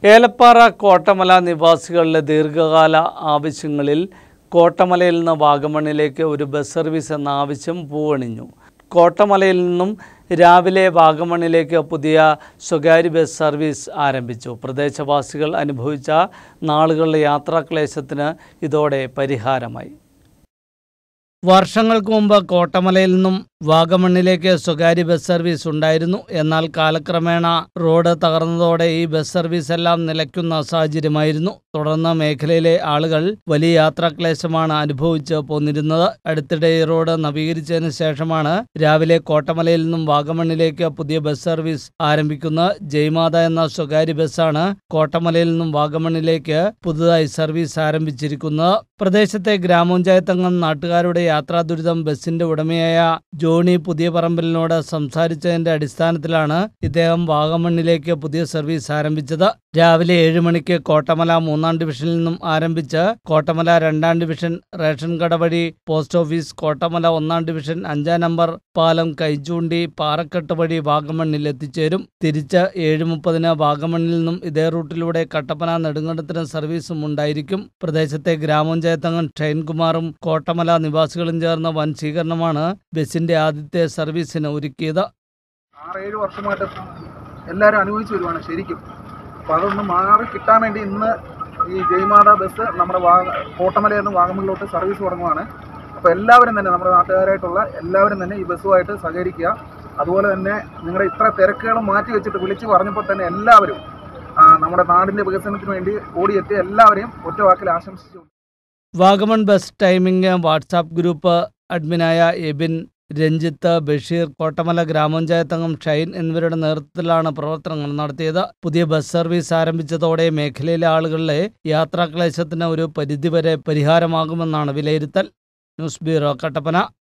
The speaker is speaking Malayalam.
ഏലപ്പാറ കോട്ടമല നിവാസികളുടെ ദീർഘകാല ആവശ്യങ്ങളിൽ കോട്ടമലയിൽ നിന്ന് വാഗമണ്ണിലേക്ക് ഒരു ബസ് സർവീസ് എന്ന ആവശ്യം പൂവണിഞ്ഞു. കോട്ടമലയിൽ നിന്നും രാവിലെ വാഗമണ്ണിലേക്ക് പുതിയ സ്വകാര്യ ബസ് സർവീസ് ആരംഭിച്ചു. പ്രദേശവാസികൾ അനുഭവിച്ച നാളുകളുടെ യാത്രാക്ലേശത്തിന് ഇതോടെ പരിഹാരമായി. വർഷങ്ങൾക്ക് മുമ്പ് കോട്ടമലയിൽ നിന്നും വാഗമണ്ണിലേക്ക് സ്വകാര്യ ബസ് സർവീസ് ഉണ്ടായിരുന്നു. എന്നാൽ കാലക്രമേണ റോഡ് തകർന്നതോടെ ഈ ബസ് സർവീസ് എല്ലാം നിലയ്ക്കുന്ന സാഹചര്യമായിരുന്നു. തുടർന്ന് മേഖലയിലെ ആളുകൾ വലിയ യാത്രാക്ലേശമാണ് അനുഭവിച്ച് പോന്നിരുന്നത്. അടുത്തിടെ ഈ റോഡ് നവീകരിച്ചതിന് ശേഷമാണ് രാവിലെ കോട്ടമലയിൽ നിന്നും വാഗമണ്ണിലേക്ക് പുതിയ ബസ് സർവീസ് ആരംഭിക്കുന്നത്. ജയ്മാത എന്ന സ്വകാര്യ ബസ്സാണ് കോട്ടമലയിൽ നിന്നും വാഗമണ്ണിലേക്ക് പുതുതായി സർവീസ് ആരംഭിച്ചിരിക്കുന്നത്. പ്രദേശത്തെ ഗ്രാമപഞ്ചായത്ത് അംഗം നാട്ടുകാരുടെ യാത്രാ ദുരിതം ബസിന്റെ ഉടമയായ ജോണി പുതിയ പറമ്പലിനോട് സംസാരിച്ചതിന്റെ അടിസ്ഥാനത്തിലാണ് ഇദ്ദേഹം വാഗമണ്ണിലേക്ക് പുതിയ സർവീസ് ആരംഭിച്ചത്. രാവിലെ 7 മണിക്ക് കോട്ടമല 3-ാം ഡിവിഷനിൽ നിന്നും ആരംഭിച്ച് കോട്ടമല 2-ാം ഡിവിഷൻ റേഷൻ കട വഴി പോസ്റ്റ് ഓഫീസ്, കോട്ടമല 1-ാം ഡിവിഷൻ 5-ാം നമ്പർ പാലം, കൈച്ചൂണ്ടി, പാറക്കെട്ട് വഴി വാഗമണ്ണിൽ എത്തിച്ചേരും. തിരിച്ച് 7:30 വാഗമണ്ണിൽ നിന്നും ഇതേ റൂട്ടിലൂടെ കട്ടപ്പന നെടുങ്കണ്ടത്തിന് സർവീസും ഉണ്ടായിരിക്കും. പ്രദേശത്തെ ഗ്രാമപഞ്ചായത്ത് അംഗം ഷൈൻകുമാറും കോട്ടമല നിവാസികളും ചേർന്ന വൻ സ്വീകരണമാണ് ബസിന്റെ ആദ്യത്തെ സർവീസിന് ഒരുക്കിയത്. 6-7 വർഷമായിട്ട് എല്ലാവരും അനുഭവിച്ചു വരുവാണ് ശരിക്കും. അപ്പോൾ അതൊന്ന് മാറി കിട്ടാൻ വേണ്ടി ഇന്ന് ഈ ജയ്മാത ബസ് നമ്മുടെ കോട്ടമലയിൽ നിന്ന് വാഗമണ്ണിലോട്ട് സർവീസ് തുടങ്ങുവാണ്. അപ്പോൾ എല്ലാവരും തന്നെ, നമ്മുടെ നാട്ടുകാരായിട്ടുള്ള എല്ലാവരും തന്നെ ഈ ബസ്സുമായിട്ട് സഹകരിക്കുക. അതുപോലെ തന്നെ നിങ്ങളുടെ ഇത്ര തിരക്കുകളും മാറ്റി വെച്ചിട്ട് വിളിച്ച് പറഞ്ഞപ്പോൾ തന്നെ എല്ലാവരും നമ്മുടെ നാടിൻ്റെ വികസനത്തിന് വേണ്ടി ഓടിയെത്തി എല്ലാവരെയും ഒറ്റ വാക്കിൽ ആശംസിച്ചു. Vagamon bus timing WhatsApp group അഡ്മിനായ എബിൻ, രഞ്ജിത്ത്, ബഷീർ, കോട്ടമല ഗ്രാമപഞ്ചായത്ത് അംഗം ഷൈൻ എന്നിവരുടെ നേതൃത്വത്തിലാണ് പ്രവർത്തനങ്ങൾ നടത്തിയത്. പുതിയ ബസ് സർവീസ് ആരംഭിച്ചതോടെ മേഖലയിലെ ആളുകളുടെ യാത്രാക്ലേശത്തിന് ഒരു പരിധിവരെ പരിഹാരമാകുമെന്നാണ് വിലയിരുത്തൽ. News bureau, Kattappana.